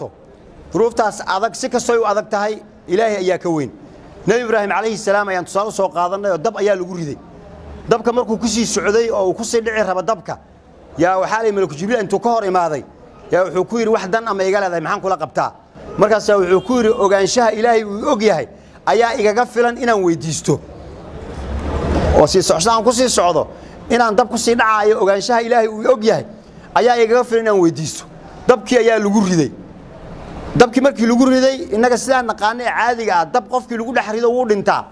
adagto duruuftaas adag si kastoo u adag tahay ilaahay ayaa ka weyn nabi ibraahim alayhi salaam ayaan tusaale soo qaadanay oo dab ayaa lagu riday dabka markuu ku sii socday oo uu ku sii dhici raba dabka yaa waxa ay malaku jibriil intuu ka hor imaaday yaa wuxuu ku yiri wax dan ama iga leedahay maxaan kula qabtaa markaas wuxuu ku yiri ogaanshaha ilaahay uu og yahay ayaa igaga filan inaan weydiisto oo si socdaan ku sii socdo inaan dab ku sii dhacaayo ogaanshaha ilaahay uu og yahay ayaa igaga filan inaan weydiisto dabkii ayaa lagu riday dabkii markii lagu riday inaga sidaan naqaanay caadiga ah dab qofkii lagu dhaxrido wuu dhintaa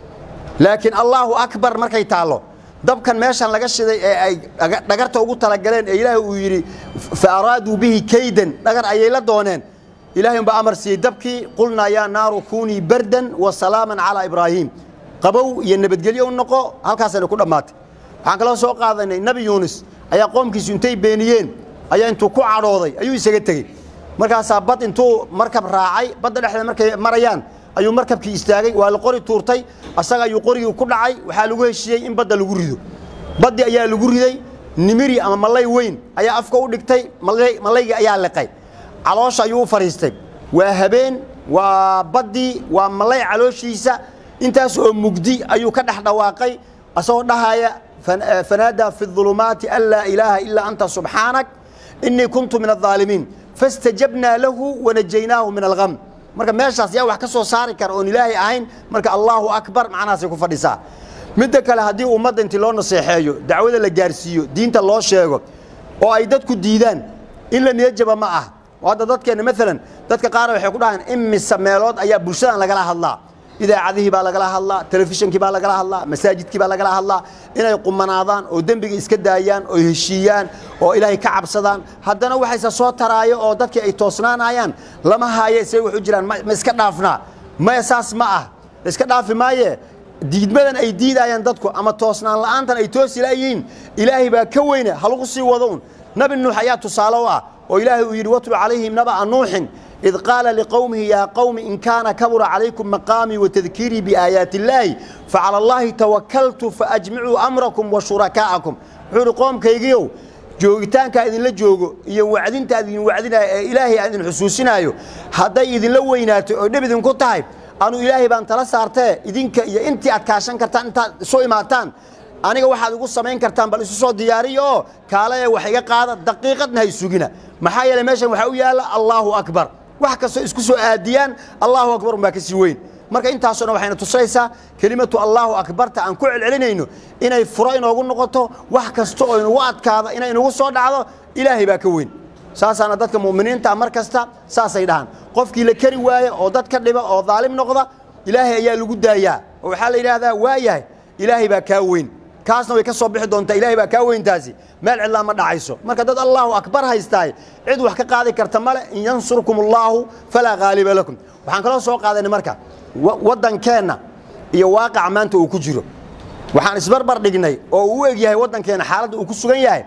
laakiin Allahu akbar markay taalo dabkan meeshan laga shiday ee ay dhagarta ugu tala galeen ee ilaahay uu yiri faaradu bihi kaydan dhagar ayay la dooneen ilaahay ba amar siiyay dabkii qulna ya naaru kuni bardan wa salaaman ala ibraahim qabow iyo nabadgelyo u noqo halkaas ay ku dhamaatay waxaan kala soo qaadanay nabi yuunus ayaa qoomkiisu intay beeniyeen ayaa intuu ku cadhooday ayuu isaga tagay markaas bad intuu markab raacay badda dhexdeeda markay marayaan ayuu markabkii istaagay waa la qori tuurtay asaga ayuu qorigii ku dhacay waxa lagu heshiiyay in badda lagu rido baddi ayaa lagu riday nimiri ama malay weyn ayaa afka u dhigtay malayga ayaa liqay caloosha ayuu fariistay waa habeen waa baddi waa malay calooshiisa intaas oo mugdi ayuu ka dhax dhawaaqay asoo dhahaya fanada fi dhulumati alla ilaha illa anta subhanak inni kuntu min adh-dhalimin fastajabna lahu wa najaynaahu min al-gham marka meeshaas yaa wax ka soo saari kar oo ilaahay ahayn marka Allahu akbar macnaas ku fadhisaa midda kale hadii ummadda intii loo naseexeeyo dacwada la gaarsiiyo diinta loo sheego oo ay dadku diidaan in la niyajaba ma ah wada dadkeena midalan dadka qaar waxay ku dhahaan imisa meelood ayaa bulshada lagala hadlaa idaacadihi baa lagala hadlaa telefishinkii baa lagala hadlaa masaajidkii baa lagala hadlaa inay qumanaadaan oo dambiga iska daayaan oo heshiiyaan oo ilaahay ka cabsadaan haddana waxay soo taraayo oo dadkii ay toosnaanayaan lama haaye say wax u jiraan ma iska dhaafnaa ma asaas ma ah iska dhaafi maaye diidmadan ay diidayaan dadku ama toosnaan la'aantan ay toosi laayiin ilaahay baa ka weyna halagu sii wadoon nabi nuux ayaa tusaale ah oo ilaahay uu yiri watlu calayhim naba nuuhin إذ قال لقومه يا قوم إن كان كبر عليكم مقامي وتذكيري بآيات الله فعلى الله توكلت فأجمعوا أمركم وشركاءكم حول قوم كيجيو جوجتان كإذن لجوجو يوعدين تأذين وعدنا إلهي أذن حسوسنا يو هذا إذن لوينات نبذن كتايب أنا إلهي بان ترى أرتاه إذن أنت أتكاشن كرتان أنت سوي ماتان أنا واحد يقول سمين كرتان بل صوت دياري كالا وحياة قاعدة دقيقة نهي سجنا محايا لماشي وحويا الله أكبر wax kasto isku soo aadiyaan Allahu akbar ma ka sii weyn marka intaasoo waxayna tusaysaa kelimatu Allahu akbar ta aan ku celcelinayno inay furo inoogu noqoto wax kasto oo inuu adkaado inay inuu soo dhacdo ilaahay baa ka weyn saasana dadka muuminiinta mar kasta saasay dhahan qofkii la kari waaye oo dadka dhiba oo dhaalim noqda ilaahay ayaa lagu daayaa oo waxa la yiraahdaa waayahay ilaahay baa ka weyn kaasna way ka soo bixi doontaa ilaahay baa ka weyntaasi meel cidla ma dhacayso marka dad Allahu akbar haystaay cid wax ka qaadi karta male in yansurkumullahu fala ghaliba lakum waxaan kala soo qaadanay marka wadankeena iyo waaqac maanta uu ku jiro waxaan isbarbar dhignay oo uu eeg yahay wadankeena xaalad uu ku sugan yahay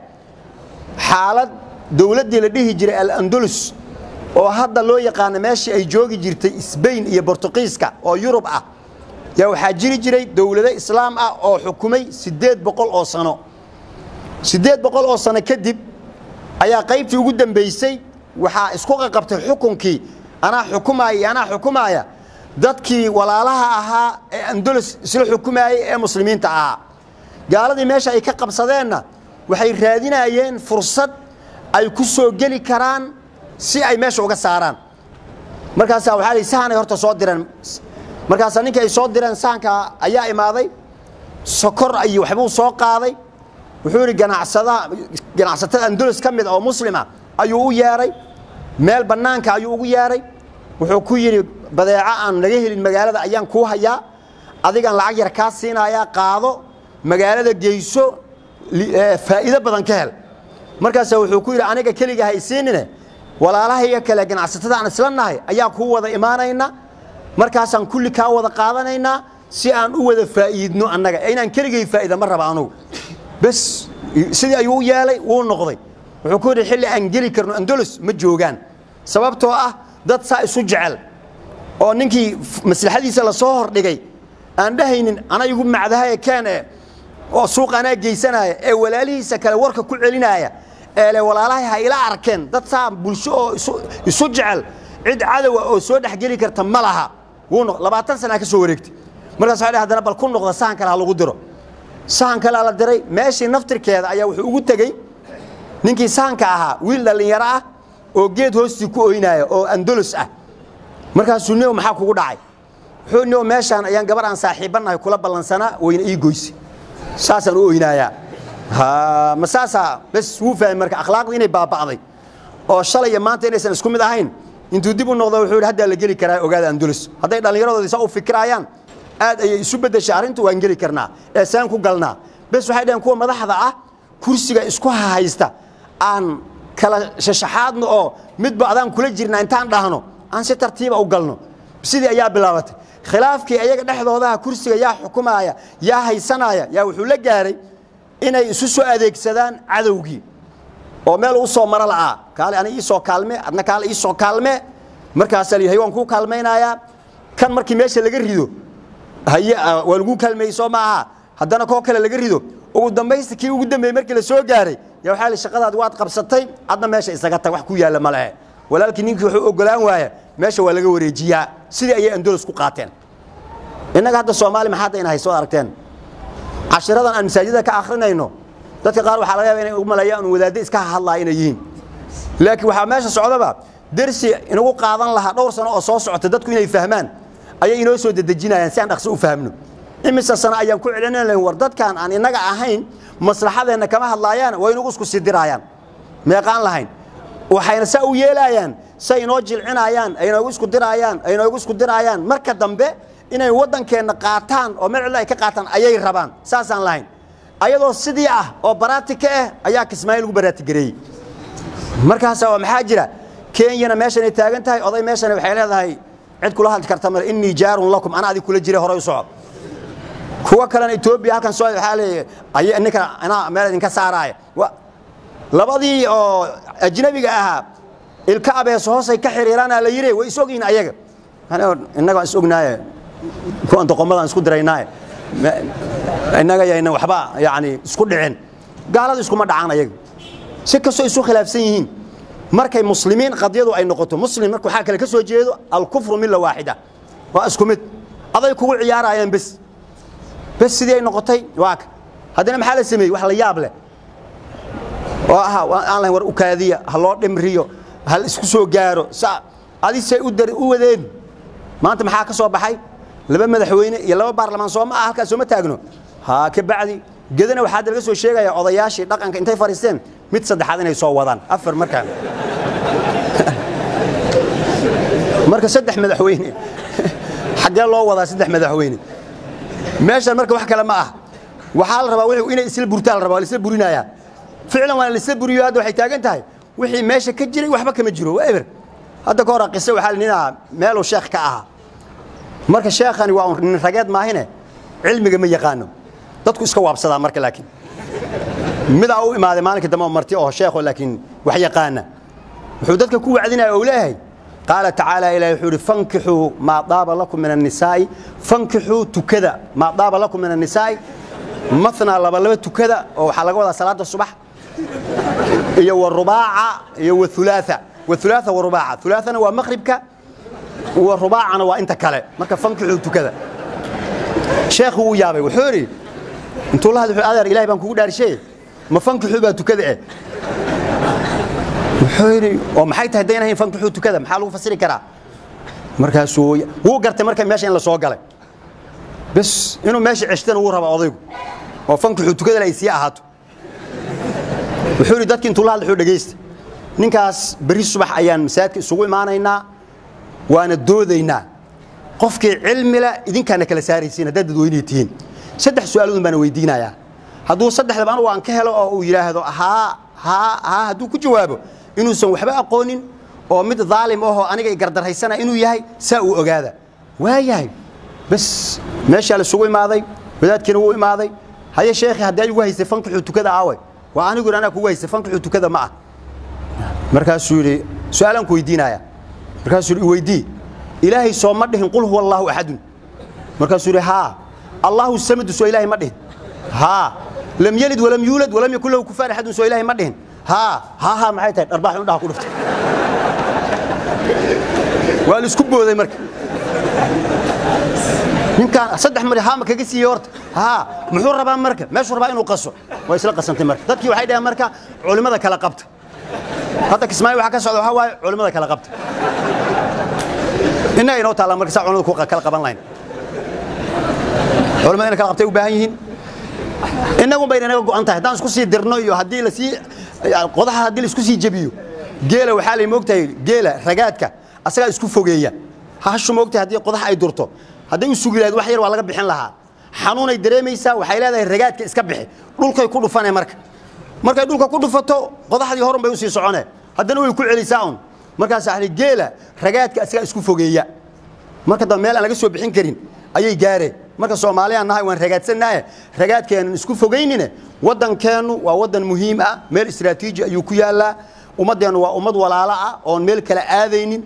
xaalad dawladda la dhihi jiray al-Andalus oo hadda loo yaqaan meeshii ay joogi jirtay Spain iyo Portugiiska oo Yurub ah yaa waxa jiri jiray dawlado islaam ah oo xukumay 800 oo sano 800 oo sano kadib ayaa qaybtii ugu dambeysay waxa isku qabtay xukunkii ana xukumaaya dadkii walaalaha ahaa ee Andalus isla xukumaayay ee muslimiinta ahaa gaaladii meesha ay ka qabsadeenna waxay raadinayeen fursad ay ku soo gali karaan si ay meesha uga saaraan markaas waxa ay sahanay horta soo direen markaas ninka ay soo direen saanka ayaa imaaday sokor ay waxbuu soo qaaday wuxuu yiri ganacsatada Andalus kamid oo muslima ayuu u yeeray meel banaanka ayuu ugu yeeray wuxuu ku yiri badeeca aan laga helin magaalada ayaan ku hayaa adigan lacag yar ka siinaya qaado magaalada geyso faa'iido badan ka hel markaas wuxuu ku yiri aniga kaliya haysiinina walaalahay kale ganacsatada aan isla nahay ayaa ku wada imaanayna markaas aan kulli ka wada qaadanayna si aan u wada faa'iidno annaga inaan kaliya faa'iido ma raba anigu bas sidii ayuu yeelay wuu noqday wuxuu ku yiri xilli aan geli karno Andalus ma joogan sababtoo ah dad saa isu jecel oo ninkii maslaxadiisa la soo hordhigay aan dhahaynin ana igu macdahay keen oo suuq ana geysanaya ee walaalihiisa kale warka ku celinaya ee walaalahay ha ila arkeen dad saa bulsho oo isu jecel cid cadow oo soo dhaxgeli karta ma laha wuu 20 sano ka soo wareegtay markaas waxa hadana bal ku noqda sahan kale lagu diro sahan kale la diray meeshii naftirkeeda ayaa wuxuu ugu tagay ninkii sahanka ahaa wiil dhalinyaro ah oo geed hoosti ku ooynaaya oo Andalus ah markaas uu maxaa kugu dhacay wuxuu meeshan ayaan gabar aan saaxiibanahay kula balansana wayna ii goysay saasan u ooynaaya ha masaasa bas wuu fahmay marka akhlaaqda inay baaba'day oo shalay maanta inaysan isku mid ahayn intuu dib u noqdo wuxuu hadda la gali karaa ogaada Andalus haday dhalinyaradooda isa u fikirayaan aad ay isu bedeshay arintu waan gali karnaa ee saan ku galnaa bas waxay dhaheen kuwa madaxda ah kursiga isku haysta aan kala shashaxaadno oo midba adaan kula jirnaa intaan dhahno aan si tartiib ah u galno sidii ayaa bilaabatay khilaafkii ayaga dhexdooda kursiga yaa xukumaaya yaa haysanaya yaa wuxuu la gaaray inay isu soo adeegsadaan cadawgii oo meel u soo mara laa kaali ani soo kaalme adna kaali soo kaalme markaas la yahay waan ku kaalmeynaya kan markii meesha laga rido haya waa lagu kaalmeyso maaha haddana koo kale laga rido ugu dambeystii ugu dambeeyay markii la soo gaaray yaa waxa la shaqadaad waad qabsatay adna meesha isaga tag wax ku yaala ma laha walaalkii ninkii wuxuu ogolaan waaya meesha waa laga wareejiyaa sidii ay Andalus ku qaateen inaga hadda Soomaali maxaa inay soo aragteen عشرة أن مساجدها كآخرنا إنه تذكر وحلا يعني ملايين وذات إسكاه الله ينجين لكن وحماش الصعوبة بقى درسي إنه قاعدان لها دور سنة أساس اعتدتكم إنه يفهمان أي إنه يسود الدجينا إنسان أخسوا فهمنه إمس السنة أيام كل علنا اللي وردت كان عن النجع عهين مصلحة إن كمان هاللايان وينقص كسدرايان ما قان لهين وحين سأو يلايان سينوجل عنايان أي نقص كدرايان أي نقص كدرايان مركز دمبه inay wadankeena qaataan oo meel ay ka qaataan ayay rabaan saasan lahayn ayadoo sidii ah oo baratika ah ayaa Kismaayiil ugu baratigareeyay markaas waa maxaa jira Kenya meeshan ay taagan tahay oday meeshan waxay leedahay cid kula hadli karta mar inni jaarun lakum ana adi kula jira hore u socod kuwa kale Ethiopia halkan soo waxa leeyahay ay ninka ana meel idin ka saaraay labadii oo ajnabiga ahaa ilka abees hoosay ka xiriirana la yiri way isogin ayaga inaga isognaay كون تقومنا نسكت دريناه إننا جاينا وحبا يعني سكت دعين قال هذا سكت ما دعانا يج سكسو يسوع خلاف سنين مركي مسلمين قد يدوا أي نقطة مسلم مركو حاكي لكسو جيدو الكفر ملة واحدة وأسكمت هذا يكون عيار عيان بس دي أي نقطتين واك هذا محل سمي وحلا يابله وأنا ور أكادية هاللورد إمريو هل سكسو جارو هذه سيؤدر أودين ما أنت محاكي صوب حي لما مدحوينه يلا برلمان سوما halkaas soo ma taagno ha ka bacdi gedana waxa laga soo sheegaya odayaashii dhaqanka intay fariisteen mid saddexaad inay soo wadaan afar markaan marka saddex madaxweyne xagee loo wadaa saddex madaxweyne meesha marka wax kale ma ah waxa la rabaa wixii inay isla burtaan rabaa isla burinaya ficlan waa isla buriyo hada waxay taagan tahay wixii meesha ka jiray waxba kama jiro waa eber hada ka hor qisay waxa nina meel uu sheekh ka ahaa marka sheekhani waa nin rageed maahine cilmiga ma yaqaano dadku iska waabsadaa marka laakiin mid uu imaaday maalinka dambe marti oo sheekho laakiin wax yaqaana wuxuu dadka ku wacdinaa oo leeyahay qaala ta'ala ilaahi wuxuu fankihu ma daaba lakum min an-nisaa fankihu tukada ma daaba lakum min an-nisaa mathna laba tukada oo waxa laga wadaa salaada subax iyo warubaaca iyo wathulatha warubaaca thulathana waa maghribka ورباعنا وأنت كله ما كفنكحوا تكذا شيخ هو يابي وحوري أنتوا الله هذا الأدر إلهي بنكو دار شيء ما فنكحوا بتكذا وحوري ومحيت هدينا هي فنكحوا تكذا محلو فسري كرا مركز سوي هو قرت مركز ماشي إلا سوق له بس إنه ماشي عشتنا ورها بعضيكم وفنكحوا تكذا لا يسيء هاتو وحوري دتك أنتوا الله الحور دقيست نكاس بريس صباح أيام مساك سوي معنا هنا وأنا دودينا قفك علم لا إذن كان كلا ساريسين هذا دوينيتين صدق سؤالون بنا ويدينا يا هذو صدق لبنا وان كهلا أو يلا هذا ها هذو كجوابه إنه سووا حبا قونين أو مد ظالم أو أنا جاي قدر هاي السنة إنه يهاي ساووا أجاده وياي بس ماشي على السوق ماضي بدأت كانوا ماضي هاي شيخ هذا يجوا يستفنك حوت كذا عاوي وأنا أقول أنا كويس يستفنك حوت كذا معه مركز سوري سؤالا كويدينا يا مركز سوري ويدي إلهي صومده قل هو الله أحد مركز سوري ها الله السمد سو إلهي مده ها لم يلد ولم يولد ولم يكن له كفار أحد سو إلهي مده ها maxay tahay arbaax u dhaha ku dhuftay waa la isku booday marka ninkan saddex mar haa ma kaga siiyay horta muxuu rabaa marka meeshu rabaa inuu qaso way isla qasantay marka dadkii waxay dhahaan marka culimada kala qabta hadda Kismaayo waxa ka socda waxa waay culimada kala qabta inay inoo taala marka culimada ku kala qaban lahayn culimada kala qabtay u baahan yihiin inagu baynaga go'an tahay hadaan isku sii dirno iyo hadii la sii qodaha hadii la isku sii jabiyo geela waxa la moogtay geela ragaadka asaga isku fogeeya hashu moogtay hadii qodaha ay durto hadii uu sugilaad wax yar waa laga bixin lahaa xanuun ay dareemaysaa waxay leedahay ragaadka iska bixi dhulkay ku dhufanay markay dhulka ku dhufato qodaxdii horan bay u sii soconay haddana way ku celisaa markaas ahli geela ragaadka asaga isku fogeeya marka dad meel aan laga soo bixin karin ayay gaareen marka Soomaaliya nahay waan ragaadsanahay ragaadkeena isku fogeynina wadankeenu waa wadan muhiim ah meel istiraatiiji ayuu ku yaalaa ummadeenu waa ummad walaalo ah oo meel kala aadaynin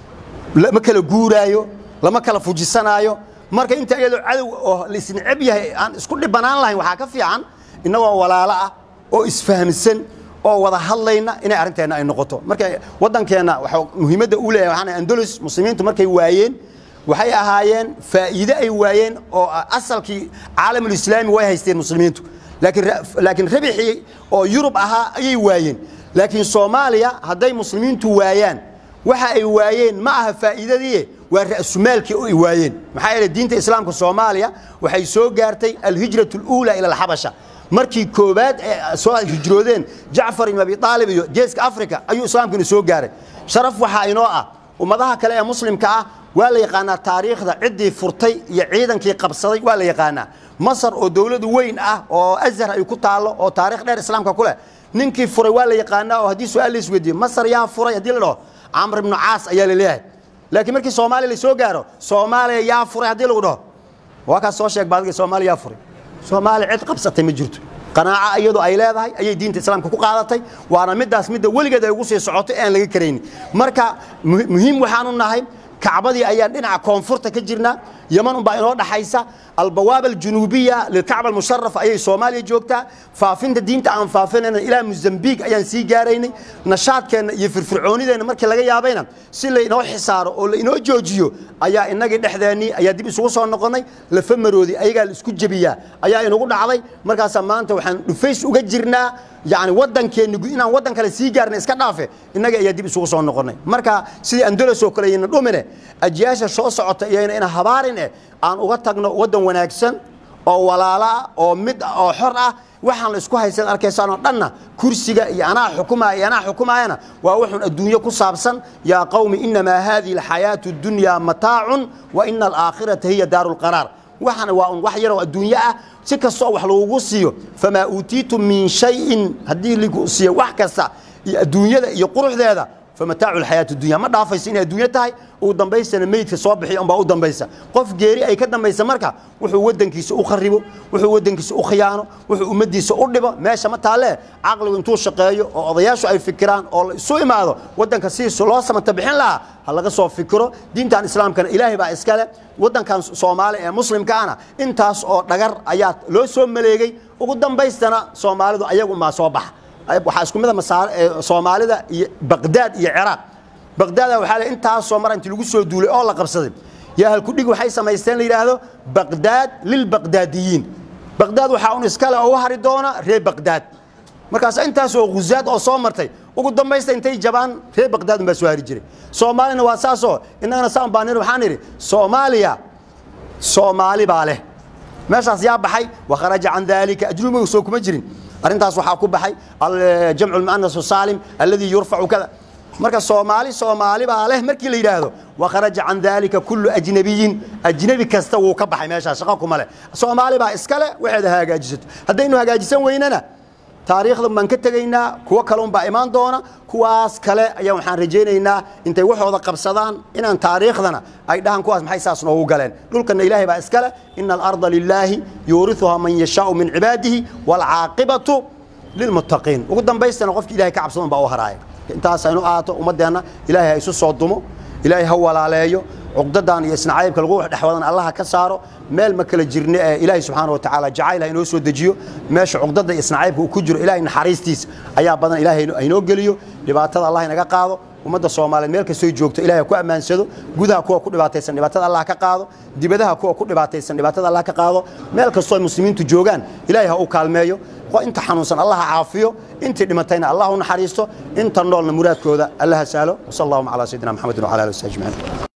lama kala guuraayo lama kala fujisanaayo marka inta iyadoo cadow oo la isnicib yahay aan isku dhibanaan lahayn waxa ka fiican inagoo walaalo ah oo isfahamsan oo wada hadlayna inay arinteena ay noqoto marka wadankeena waxa muhiimada u leeyahay waxaan Andalus muslimiintu markay waayeen waxay ahaayeen faa'iido ay waayeen oo asalkii caalamul islaami way haysteen muslimiintu laakiin rabixi oo Yurub ahaa ayay waayeen laakiin Soomaaliya haday muslimiintu waayaan waxa ay waayeen ma aha faa'iidadii waa ra'sumaalkii oo ay waayeen maxaa yeelay diinta islaamka Soomaaliya waxay soo gaartay al-hijratul ula ila al-habasha markii koobaad soo hijroodeen Jaafar ibn Abi Talib iyo Geeska Afrika ayuu islaamkuna soo gaaray sharaf waxa inoo ah ummadaha kale ee muslimka ah waa la yaqaanaa taariikhda cidii furtay iyo ciidankii qabsaday waa la yaqaanaa Masar oo dawlad weyn ah oo Azhar ay ku taalo oo taariikh dheer islaamka ku leh ninkii furay waa la yaqaanaa oo hadii su'aal la isweydiyo Masar yaa furay hadii la dhaho Amr ibn Aas ayaa la leeyahay laakiin markii Soomaaliya la soo gaaro Soomaaliya yaa furay hadii lagu dhaho waa ka soo sheeg baadka Soomaaliya furay Soomaaliya cid qabsatay ma jirto qanaaca iyadoo ay leedahay ayay diinta islaamka ku qaadatay waana midaas midda waligeed ay ugu sii socoto aan laga kareynin marka muhiim waxaan u nahay كعبدي أيام إن كونفورت كجرنا يمن بينه دحيسة البوابة الجنوبية للكعبة المشرفة أي صوماليا جوكتا فافين الدين تعن فافين إلى موزمبيق أيام سيجاريني نشاط كان يفرعوني لأن مركز لقى يابينا سيل إنه حصار أو إنه جوجيو أيا إنك دحداني أيا دي بسوق صار نقني لفمرودي أيا قال سكوت جبيا أيا إنه قلنا علي مركز سمان توحن فيش وجرنا يعني ودن كان نقولنا ودن كلا سيجارنا إسكنافة إنك أيا دي بسوق صار نقني مركز سيد أندلس وكريين دومينه أجياش شو صعدت يعني إن هبارنا عن وقتنا ودن وناكسن أو ولالا أو مد أو حرة وحنا الإسكوها يصير أركيسان لنا كرسي أنا حكومة أنا ووحنا الدنيا كصابسن يا قوم إنما هذه الحياة الدنيا متاع وإن الآخرة هي دار القرار وحنا وحيروا الدنيا سك الصوح لو قصيو فما أوتيتم من شيء هدي اللي قصيو وحكسا الدنيا يقرح هذا فمتاع الحياة الدنيا ما ضافيسين الدنيا تاعي ودنبيسنا ميت في صباحي أم باو دنبيسا قف جيري أي كدنبيسا مركا وحو ودنكيس أخربه وحو ودنكيس أخيانه وحو أمديس أردبه ماشى ما تعالى عقل وانتو شقايو أو ضياشو أي فكران أو سوي ما هذا ودنكسيس سلاسة ما تبحين لها هلا قصوا فكره دين تاع الإسلام كان إلهي بقى إسكاله ودن كان صومالي مسلم كان انتاس أو نجر آيات لو سوم مليجي وقدام بيستنا صومالي دو أيام ما صباح waxaa mid Soomaalida iyo Baghdad iyo Iraq Baghdad waxa inta Soomaaliya inta lagu soo duulay oo la qabsaday yaa hal ku dhig waxay sameysteen la yiraahdo Baghdad lil Baghdadiyin Baghdad waxa uu iskala oo hari doona reer Baghdad markaas intaas oo guzaad oo soo martay ugu dambeystay intay jabaan reer Baghdad ma soo hari jiray Soomaalina waa saaso inana saan baanir waxaan iri Soomaali baa leh meeshaas yaa baxay wa kharaja an dhalika ajrumu soo kuma jirin أرنتاس وحاكو بحي الجمع المؤنث السالم الذي يرفع كذا مركز صومالي بقى مركي اللي يراهدو وخرج عن ذلك كل أجنبي كستو كبحي ماشي شقاكم عليه صومالي بقى إسكاله وحده هاجاجست هدينو هاجاجسن ويننا تاريخ لما كتجينا كوا كلام بإيمان دونا كواس كلا يوم حن رجينا أنت وحوض قبصدان إن تاريخ لنا أيضاً كواس محيساس نوو قالن دول كنا إلهي بقى إسكاله إن الأرض لله يورثها من يشاء من عباده والعاقبة للمتقين وقدام بيستنا قفت إلهي كعب صدام بقى وهراي أنت سينو آتو ومدينا إلهي يسوس صدمه إلهي هو عليه عقدان يسنعيب كالغوح دحودان الله كساره ميل ما كلا جيرنا إلهي سبحانه وتعالى جعل إنه سو دجيو ماشي عقدان يسنعيب وكجر إلهي نحريستيس أيا بدن إلهي إنه جليو لبعتها الله نجا قاضو ومدى الصومال ميل كسوي جوجت إلهي كوا أمان سدو جودها كوا كل بعتيسن لبعتها الله كقاضو دبدها كوا كل بعتيسن لبعتها الله كقاضو ميل كسوي مسلمين تجوجان إلهي هو كالمايو وأنت حنوسن الله عافيه أنت لمتين الله نحريسته أنت النور المراد كذا الله ساله وصلى الله على سيدنا محمد وعلى آله وصحبه أجمعين.